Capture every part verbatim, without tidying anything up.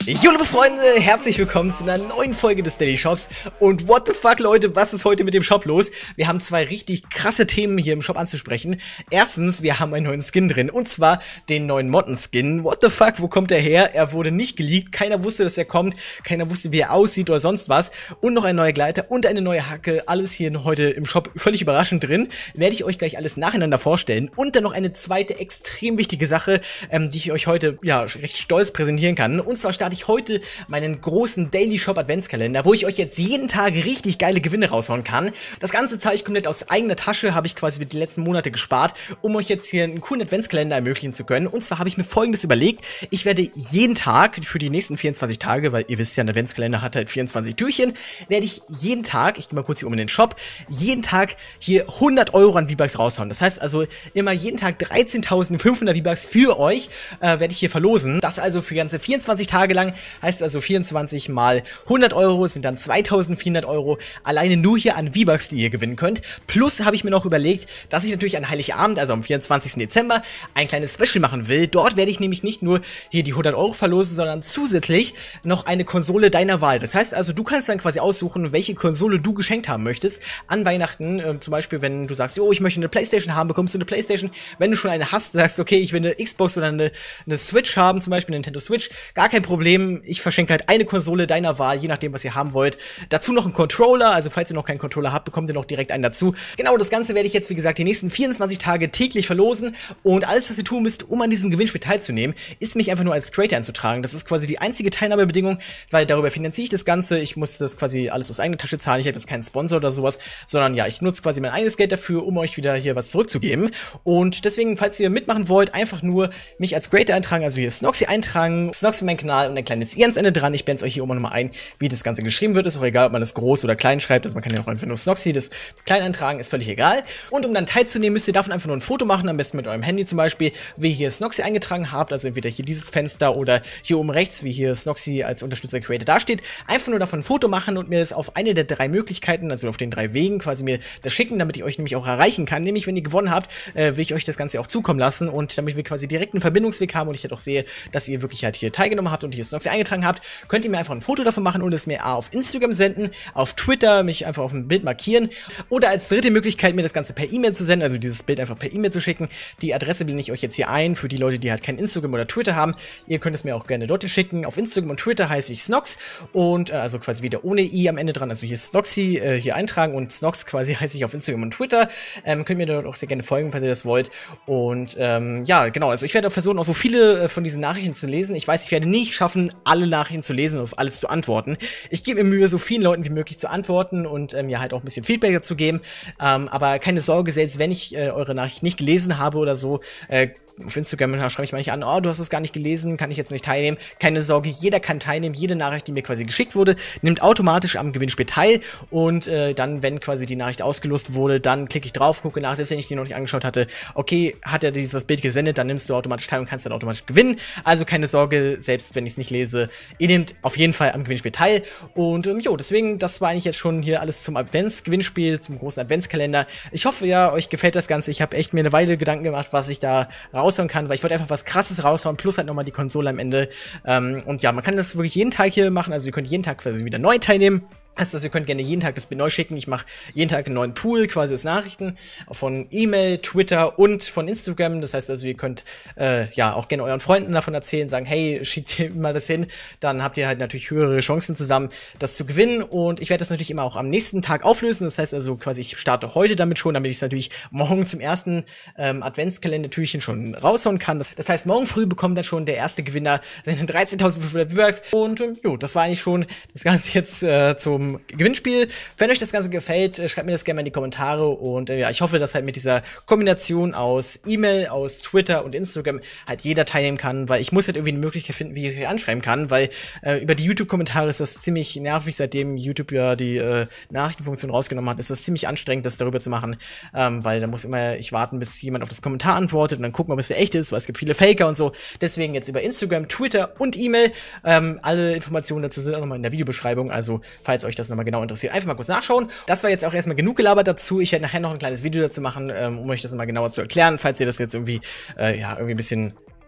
Jo, liebe Freunde, herzlich willkommen zu einer neuen Folge des Daily Shops. Und what the fuck, Leute, was ist heute mit dem Shop los? Wir haben zwei richtig krasse Themen hier im Shop anzusprechen. Erstens, wir haben einen neuen Skin drin, und zwar den neuen Motten-Skin. What the fuck, wo kommt der her? Er wurde nicht geleakt, keiner wusste, dass er kommt, keiner wusste, wie er aussieht oder sonst was. Und noch ein neuer Gleiter und eine neue Hacke, alles hier heute im Shop völlig überraschend drin. Werde ich euch gleich alles nacheinander vorstellen. Und dann noch eine zweite extrem wichtige Sache, ähm, die ich euch heute, ja, recht stolz präsentieren kann. Und zwar starte ich heute meinen großen Daily Shop Adventskalender, wo ich euch jetzt jeden Tag richtig geile Gewinne raushauen kann. Das Ganze zahle ich komplett aus eigener Tasche, habe ich quasi für die letzten Monate gespart, um euch jetzt hier einen coolen Adventskalender ermöglichen zu können. Und zwar habe ich mir Folgendes überlegt: Ich werde jeden Tag für die nächsten vierundzwanzig Tage, weil ihr wisst ja, ein Adventskalender hat halt vierundzwanzig Türchen, werde ich jeden Tag, ich gehe mal kurz hier um in den Shop, jeden Tag hier hundert Euro an V-Bucks raushauen. Das heißt also immer jeden Tag dreizehntausendfünfhundert V-Bucks für euch äh, werde ich hier verlosen. Das also für ganze vierundzwanzig Tage lang. Heißt also vierundzwanzig mal hundert Euro sind dann zweitausendvierhundert Euro alleine nur hier an V-Bucks, die ihr gewinnen könnt. Plus habe ich mir noch überlegt, dass ich natürlich an Heiligabend, also am vierundzwanzigsten Dezember, ein kleines Special machen will. Dort werde ich nämlich nicht nur hier die hundert Euro verlosen, sondern zusätzlich noch eine Konsole deiner Wahl. Das heißt also, du kannst dann quasi aussuchen, welche Konsole du geschenkt haben möchtest an Weihnachten. Ähm, zum Beispiel, wenn du sagst, jo, ich möchte eine Playstation haben, bekommst du eine Playstation. Wenn du schon eine hast, sagst, okay, ich will eine Xbox oder eine, eine Switch haben, zum Beispiel eine Nintendo Switch, gar kein Problem. Ich verschenke halt eine Konsole deiner Wahl, je nachdem, was ihr haben wollt. Dazu noch einen Controller, also falls ihr noch keinen Controller habt, bekommt ihr noch direkt einen dazu. Genau, das Ganze werde ich jetzt, wie gesagt, die nächsten vierundzwanzig Tage täglich verlosen. Und alles, was ihr tun müsst, um an diesem Gewinnspiel teilzunehmen, ist mich einfach nur als Creator einzutragen. Das ist quasi die einzige Teilnahmebedingung, weil darüber finanziere ich das Ganze. Ich muss das quasi alles aus eigener Tasche zahlen. Ich habe jetzt keinen Sponsor oder sowas, sondern ja, ich nutze quasi mein eigenes Geld dafür, um euch wieder hier was zurückzugeben. Und deswegen, falls ihr mitmachen wollt, einfach nur mich als Creator eintragen, also hier Snoxy eintragen, Snoxy mein Kanal und ein kleines I ans Ende dran. Ich blende es euch hier oben nochmal ein, wie das Ganze geschrieben wird. Ist auch egal, ob man das groß oder klein schreibt. Also man kann ja auch einfach nur Snoxy das klein eintragen, ist völlig egal. Und um dann teilzunehmen, müsst ihr davon einfach nur ein Foto machen, am besten mit eurem Handy zum Beispiel, wie ihr hier Snoxy eingetragen habt. Also entweder hier dieses Fenster oder hier oben rechts, wie hier Snoxy als Unterstützer Creator dasteht. Einfach nur davon ein Foto machen und mir das auf eine der drei Möglichkeiten, also auf den drei Wegen quasi mir das schicken, damit ich euch nämlich auch erreichen kann. Nämlich, wenn ihr gewonnen habt, äh, will ich euch das Ganze auch zukommen lassen und damit wir quasi direkt einen Verbindungsweg haben und ich halt auch sehe, dass ihr wirklich halt hier teilgenommen habt und hier Snoxy eingetragen habt, könnt ihr mir einfach ein Foto davon machen und es mir auf Instagram senden, auf Twitter mich einfach auf ein Bild markieren oder als dritte Möglichkeit mir das Ganze per E-Mail zu senden, also dieses Bild einfach per E-Mail zu schicken. Die Adresse blende ich euch jetzt hier ein, für die Leute, die halt kein Instagram oder Twitter haben. Ihr könnt es mir auch gerne dorthin schicken. Auf Instagram und Twitter heiße ich Snox und äh, also quasi wieder ohne I am Ende dran, also hier Snoxy äh, hier eintragen und Snox quasi heiße ich auf Instagram und Twitter. Ähm, könnt mir dort auch sehr gerne folgen, falls ihr das wollt. Und ähm, ja, genau, also ich werde auch versuchen, auch so viele äh, von diesen Nachrichten zu lesen. Ich weiß, ich werde nicht schaffen, alle Nachrichten zu lesen und auf alles zu antworten. Ich gebe mir Mühe, so vielen Leuten wie möglich zu antworten und ähm, ja halt auch ein bisschen Feedback dazu geben. Ähm, aber keine Sorge, selbst wenn ich äh, eure Nachricht nicht gelesen habe oder so, äh, auf Instagram schreibe ich manchmal an, oh, du hast es gar nicht gelesen, kann ich jetzt nicht teilnehmen. Keine Sorge, jeder kann teilnehmen. Jede Nachricht, die mir quasi geschickt wurde, nimmt automatisch am Gewinnspiel teil. Und äh, dann, wenn quasi die Nachricht ausgelost wurde, dann klicke ich drauf, gucke nach, selbst wenn ich die noch nicht angeschaut hatte, okay, hat er dieses Bild gesendet, dann nimmst du automatisch teil und kannst dann automatisch gewinnen. Also keine Sorge, selbst wenn ich es nicht lese, ihr nehmt auf jeden Fall am Gewinnspiel teil. Und ähm, jo, deswegen, das war eigentlich jetzt schon hier alles zum Advents-Gewinnspiel, zum großen Adventskalender. Ich hoffe, ja, euch gefällt das Ganze. Ich habe echt mir eine Weile Gedanken gemacht, was ich da raushauen kann, weil ich wollte einfach was Krasses raushauen, plus halt nochmal die Konsole am Ende. Ähm, und ja, man kann das wirklich jeden Tag hier machen, also ihr könnt jeden Tag quasi wieder neu teilnehmen. Heißt das, ihr könnt gerne jeden Tag das Bild neu schicken. Ich mache jeden Tag einen neuen Pool, quasi aus Nachrichten, von E-Mail, Twitter und von Instagram. Das heißt also, ihr könnt äh, ja auch gerne euren Freunden davon erzählen, sagen, hey, schickt hier mal das hin. Dann habt ihr halt natürlich höhere Chancen zusammen, das zu gewinnen. Und ich werde das natürlich immer auch am nächsten Tag auflösen. Das heißt also, quasi, ich starte heute damit schon, damit ich es natürlich morgen zum ersten ähm, Adventskalender-Türchen schon raushauen kann. Das heißt, morgen früh bekommt dann schon der erste Gewinner seine dreizehntausendfünfhundert V-Bucks. Und ähm, jo, das war eigentlich schon das Ganze jetzt äh, zum Gewinnspiel. Wenn euch das Ganze gefällt, schreibt mir das gerne mal in die Kommentare und äh, ja, ich hoffe, dass halt mit dieser Kombination aus E-Mail, aus Twitter und Instagram halt jeder teilnehmen kann, weil ich muss halt irgendwie eine Möglichkeit finden, wie ich hier anschreiben kann, weil äh, über die YouTube-Kommentare ist das ziemlich nervig, seitdem YouTube ja die äh, Nachrichtenfunktion rausgenommen hat, ist das ziemlich anstrengend, das darüber zu machen, ähm, weil da muss immer ich warten, bis jemand auf das Kommentar antwortet und dann gucken, ob es echt ist, weil es gibt viele Faker und so. Deswegen jetzt über Instagram, Twitter und E-Mail. Ähm, alle Informationen dazu sind auch nochmal in der Videobeschreibung, also falls euch das nochmal genau interessiert, einfach mal kurz nachschauen. Das war jetzt auch erstmal genug gelabert dazu. Ich werde nachher noch ein kleines Video dazu machen, ähm, um euch das nochmal genauer zu erklären, falls ihr das jetzt irgendwie, äh, ja, irgendwie ein bisschen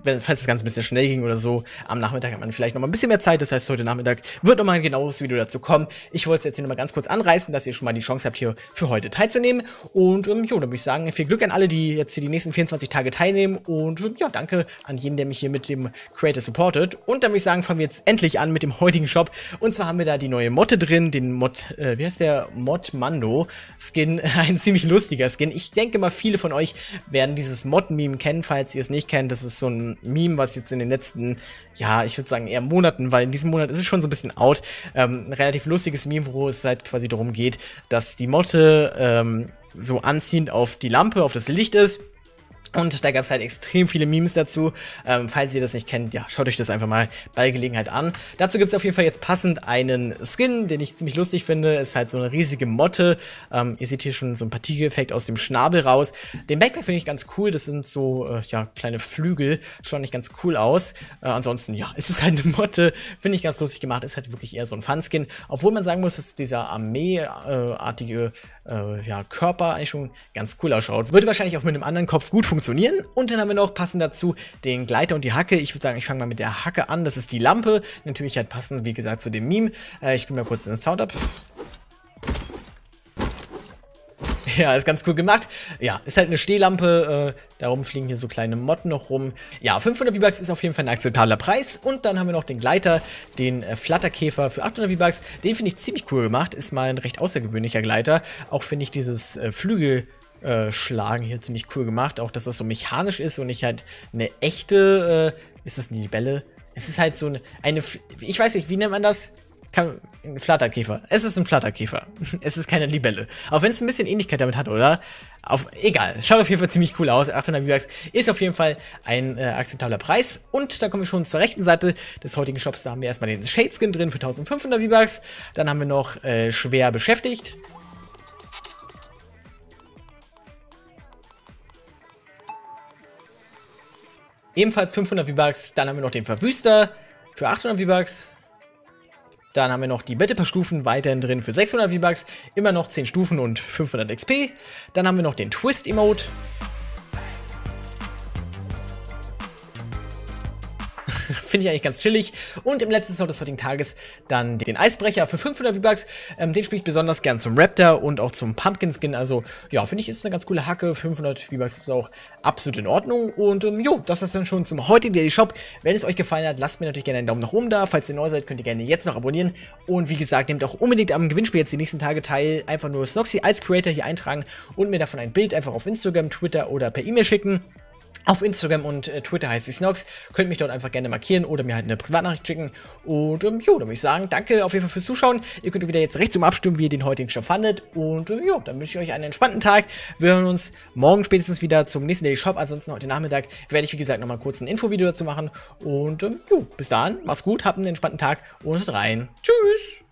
wenn, falls das Ganze ein bisschen schnell ging oder so, am Nachmittag hat man vielleicht noch mal ein bisschen mehr Zeit. Das heißt, heute Nachmittag wird noch mal ein genaueres Video dazu kommen. Ich wollte es jetzt hier noch mal ganz kurz anreißen, dass ihr schon mal die Chance habt, hier für heute teilzunehmen. Und ähm, jo, dann würde ich sagen, viel Glück an alle, die jetzt hier die nächsten vierundzwanzig Tage teilnehmen. Und ähm, ja, danke an jeden, der mich hier mit dem Creator supportet. Und dann würde ich sagen, fangen wir jetzt endlich an mit dem heutigen Shop. Und zwar haben wir da die neue Motte drin, den Mod, äh, wie heißt der? Modmando Skin. Ein ziemlich lustiger Skin. Ich denke mal, viele von euch werden dieses Mod-Meme kennen, falls ihr es nicht kennt. Das ist so ein Meme, was jetzt in den letzten, ja, ich würde sagen eher Monaten, weil in diesem Monat ist es schon so ein bisschen out, ähm, ein relativ lustiges Meme, wo es halt quasi darum geht, dass die Motte ähm, so anziehend auf die Lampe, auf das Licht ist. Und da gab es halt extrem viele Memes dazu. Ähm, falls ihr das nicht kennt, ja, schaut euch das einfach mal bei Gelegenheit an. Dazu gibt es auf jeden Fall jetzt passend einen Skin, den ich ziemlich lustig finde. Ist halt so eine riesige Motte. Ähm, ihr seht hier schon so einen Partikeleffekt aus dem Schnabel raus. Den Backpack finde ich ganz cool. Das sind so, äh, ja, kleine Flügel. Schaut nicht ganz cool aus. Äh, ansonsten, ja, es ist halt eine Motte. Finde ich ganz lustig gemacht. Ist halt wirklich eher so ein Fun-Skin. Obwohl man sagen muss, dass dieser Armee-artige äh, ja, Körper eigentlich schon ganz cool ausschaut. Würde wahrscheinlich auch mit einem anderen Kopf gut funktionieren. Und dann haben wir noch passend dazu den Gleiter und die Hacke. Ich würde sagen, ich fange mal mit der Hacke an. Das ist die Lampe. Natürlich halt passend, wie gesagt, zu dem Meme. Äh, ich spiele mal kurz den Sound ab. Ja, ist ganz cool gemacht. Ja, ist halt eine Stehlampe. Äh, darum fliegen hier so kleine Motten noch rum. Ja, fünfhundert V-Bucks ist auf jeden Fall ein akzeptabler Preis. Und dann haben wir noch den Gleiter, den äh, Flatterkäfer für achthundert V-Bucks. Den finde ich ziemlich cool gemacht. Ist mal ein recht außergewöhnlicher Gleiter. Auch finde ich dieses äh, Flügel Äh, Schlagen hier ziemlich cool gemacht. Auch, dass das so mechanisch ist und nicht halt eine echte, äh, ist das eine Libelle? Es ist halt so eine, eine, ich weiß nicht, wie nennt man das? Kann, ein Flatterkäfer. Es ist ein Flatterkäfer. Es ist keine Libelle. Auch wenn es ein bisschen Ähnlichkeit damit hat, oder? Auf, egal. Schaut auf jeden Fall ziemlich cool aus. achthundert V-Bucks ist auf jeden Fall ein äh, akzeptabler Preis. Und dann kommen wir schon zur rechten Seite des heutigen Shops. Da haben wir erstmal den Shade Skin drin für eintausendfünfhundert V-Bucks. Dann haben wir noch äh, schwer beschäftigt. Ebenfalls fünfhundert V-Bucks. Dann haben wir noch den Verwüster für achthundert V-Bucks. Dann haben wir noch die Wette per Stufen weiterhin drin für sechshundert V-Bucks. Immer noch zehn Stufen und fünfhundert X P. Dann haben wir noch den Twist-Emote. Finde ich eigentlich ganz chillig. Und im letzten Slot des heutigen Tages dann den Eisbrecher für fünfhundert V-Bucks. Ähm, den spiele ich besonders gern zum Raptor und auch zum Pumpkin Skin. Also, ja, finde ich, ist eine ganz coole Hacke. fünfhundert V-Bucks ist auch absolut in Ordnung. Und, ähm, jo, das ist dann schon zum heutigen Daily Shop. Wenn es euch gefallen hat, lasst mir natürlich gerne einen Daumen nach oben da. Falls ihr neu seid, könnt ihr gerne jetzt noch abonnieren. Und wie gesagt, nehmt auch unbedingt am Gewinnspiel jetzt die nächsten Tage teil. Einfach nur Snoxy als Creator hier eintragen und mir davon ein Bild einfach auf Instagram, Twitter oder per E-Mail schicken. Auf Instagram und äh, Twitter heißt ich Snox. Könnt mich dort einfach gerne markieren oder mir halt eine Privatnachricht schicken. Und ähm, jo, dann würde ich sagen, danke auf jeden Fall fürs Zuschauen. Ihr könnt wieder jetzt rechts um abstimmen, wie ihr den heutigen Shop fandet. Und äh, jo, dann wünsche ich euch einen entspannten Tag. Wir hören uns morgen spätestens wieder zum nächsten Daily Shop. Ansonsten heute Nachmittag werde ich, wie gesagt, nochmal kurz ein Infovideo dazu machen. Und ähm, jo, bis dahin, macht's gut, habt einen entspannten Tag und rein. Tschüss!